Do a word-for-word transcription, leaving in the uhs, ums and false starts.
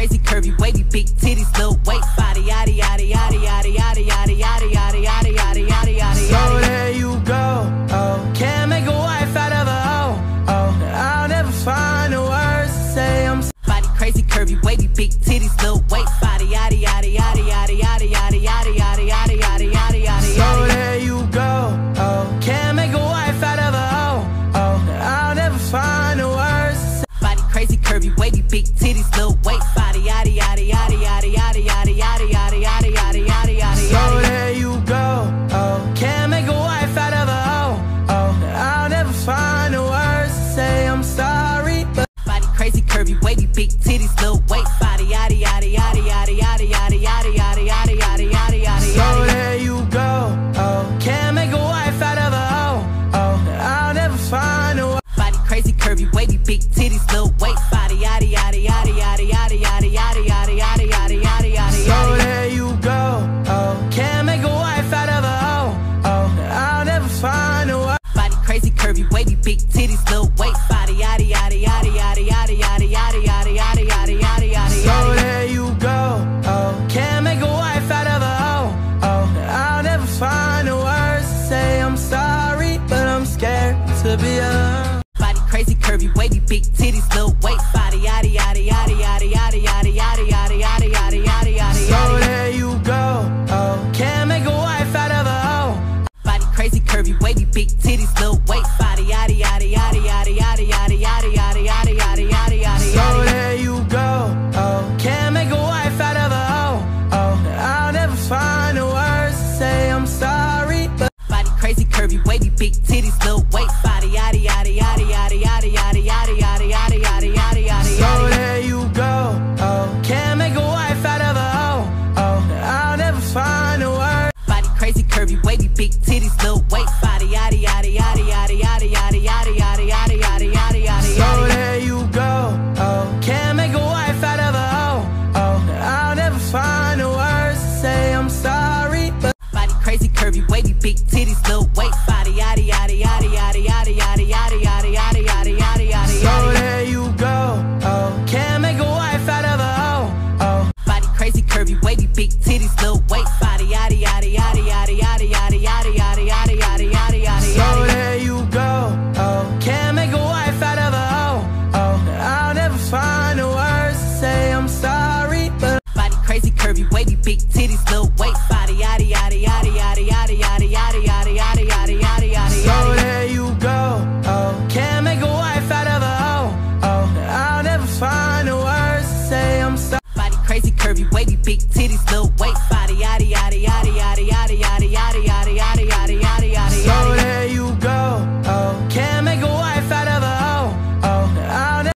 crazy, curvy, wavy, big titties, little waist, body, yada yada yada yada yada yada yada yada yada yada yada yada. So there you go. Oh, can't make a wife out of a hoe. Oh, I'll never find the words to say I'm. Body crazy, curvy, wavy, big titties, little waist, body, yada yada yada yada yada yada yada yada yada yada yada yada. So there you go. Oh, can't make a wife out of a hoe. Oh, I'll never find the words to say. Body crazy, curvy, wavy, big titties, little waist, body, yada yada yada yada yada yada yada yada yada yada yada yada. So there you go. Oh, can't make a wife out of a hoe. Oh, I'll never find the words to say I'm sorry, but. Body crazy, curvy, wavy, big titties, little waist, body, yada yada yada yada yada yada yada yada yada yada yada yada. So there you go. Oh, can't make a wife out of a hoe. Oh, I'll never find a. Body crazy, curvy, wavy, big titties, little waist, body, yada yada yada yada yada yada yada yada yada yada yada yada. So there you go. Oh, can't make a wife out of a hoe. Oh, I'll never find a. Body crazy, curvy, wavy, big titties, little waist, body, yada yada yada yada yada yada yada yada yada yada yada yada. So there you go. Oh, can't make a wife out of a hoe. Oh, I'll never find the words to say I'm sorry, but I'm scared to be alone. Body crazy, curvy, wavy, big titties, little waist, body, yada yada yada yada yada yada yada yada yada yada yada yada. So there you go. Oh, can't make a wife out of a hoe. Body crazy, curvy, wavy, big titties, little waist, body, yada yada yada yada yada yada yada yada yada yada yada yada. So there you go. Oh, can't make a wife out of a hoe. Oh, I'll never find the words to say I'm sorry, but. Body crazy, curvy, wavy, big titties, little waist, body, yada yada yada yada yada yada yada yada yada yada yada yada. So there you go. Oh, can't make a wife out of a hoe. Oh, I'll never find the words. Body crazy, curvy, wavy, big titties, little waist, body, yada yada yada yada yada yada yada yada yada yada yada yada. So there you go. Oh, can't make a wife out of a hoe. Oh, I'll never find the words to say I'm sorry, but. Body crazy, curvy, wavy, big titties, little waist, body, yada yada yada yada yada yada yada yada yada yada yada yada. So there you go. Oh, can't make a wife out of a hoe. Oh, body crazy, curvy, wavy, big titties, little waist, body, yada yada yada yada yada yada yada yada yada yada yada yada. so there you go. Oh, can't make a wife out of a hoe. Oh, I'll never find the words to say I'm sorry, but. Body crazy, curvy, wavy, big titties, little waist, body, yada yada yada yada yada yada yada yada yada yada yada yada. So there you go. Oh, can't make a wife out of a hoe. Oh, I'll never find the words to say I'm sorry. Body crazy, curvy, wavy, big titties, little waist, body, yada yada yada yada yada yada yada